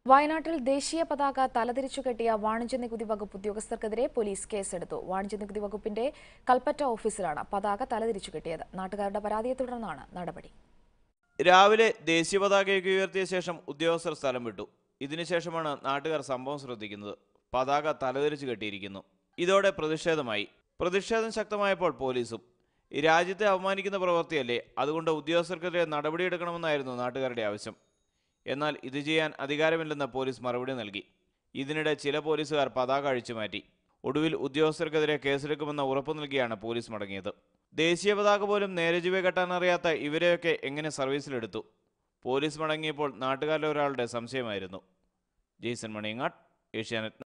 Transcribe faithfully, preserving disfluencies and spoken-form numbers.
വയനാട്ടിൽ ദേശീയ പതാക തലതിരിച്ചു കെട്ടിയ വാണിജ്യ നികുതി വകുപ്പ് ഉദ്യോഗസ്ഥർക്കെതിരെ പോലീസ് കേസെടുത്തു. വാണിജ്യ നികുതി വകുപ്പിന്റെ കൽപ്പറ്റ ഓഫീസിലാണ് പതാക തലതിരിച്ചു കെട്ടിയത്. നാട്ടുകാരുടെ പരാതിയെ തുടർന്നാണ് നടപടി. രാവിലെ ദേശീയ പതാകയൊക്കെ ഉയർത്തിയ ശേഷം ഉദ്യോഗസ്ഥർ സ്ഥലം വിട്ടു. ഇതിനുശേഷമാണ് നാട്ടുകാർ സംഭവം ശ്രദ്ധിക്കുന്നത്. പതാക തലതിരിച്ചു കെട്ടിയിരിക്കുന്നു. ഇതോടെ പ്രതിഷേധമായി. പ്രതിഷേധം ശക്തമായപ്പോൾ പോലീസും. രാജ്യത്തെ അവമാനിക്കുന്ന പ്രവൃത്തിയല്ലേ, അതുകൊണ്ട് ഉദ്യോഗസ്ഥർക്കെതിരെ നടപടിയെടുക്കണമെന്നായിരുന്നു നാട്ടുകാരുടെ ആവശ്യം. എന്നാൽ ഇത് ചെയ്യാൻ അധികാരമില്ലെന്ന് പോലീസ് മറുപടി നൽകി. ഇതിനിടെ ചില പോലീസുകാർ പതാക അഴിച്ചുമാറ്റി. ഒടുവിൽ ഉദ്യോഗസ്ഥർക്കെതിരെ കേസെടുക്കുമെന്ന ഉറപ്പു നൽകിയാണ് പോലീസ് മടങ്ങിയത്. ദേശീയ പതാക പോലും നേരെ ചുവ കെട്ടാനറിയാത്ത ഇവരെയൊക്കെ എങ്ങനെ സർവീസിലെടുത്തു? പോലീസ് മടങ്ങിയപ്പോൾ നാട്ടുകാരിലെ ഒരാളുടെ സംശയമായിരുന്നു. ജെയ്സൺ മണിയങ്ങാട്, ഏഷ്യാനെറ്റ്.